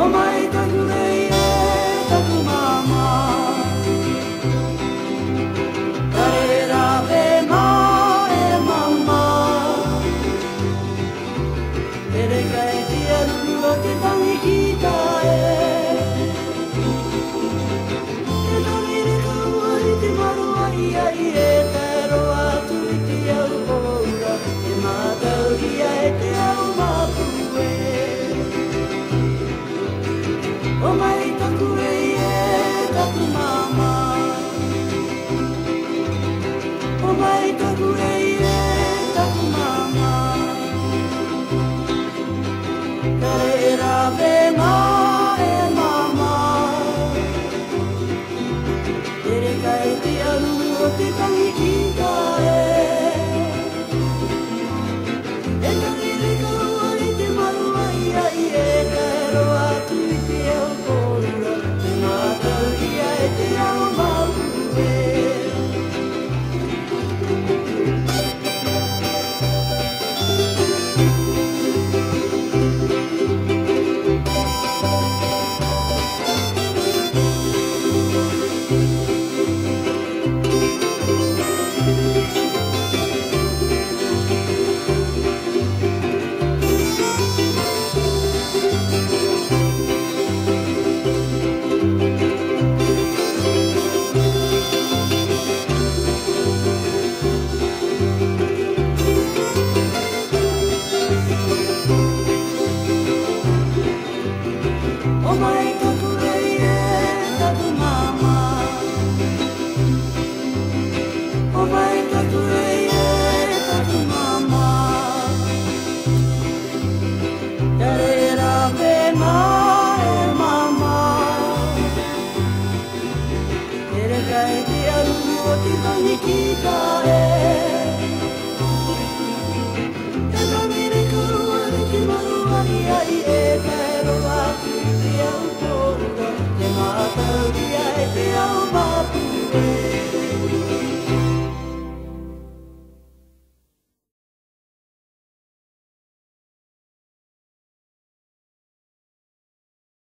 mai taku ei e taku mama. Kare rawe ma e mama. Tere kai te aruru o te tangi ki tae. Te tangi re kaua i te maru ai ai e te roa tu i te au oura. Te mātau ia e te au mapue. O mai taku ei e taku mama. O mai taku ei e taku mama. Kare rawe ma e mama. Tere kai te aru o te tangi ki tae. E tangi re kaua i te maru ai ai e te roa tu i te au kōrura. Te mātau ia e te ao mapue. Oh my God.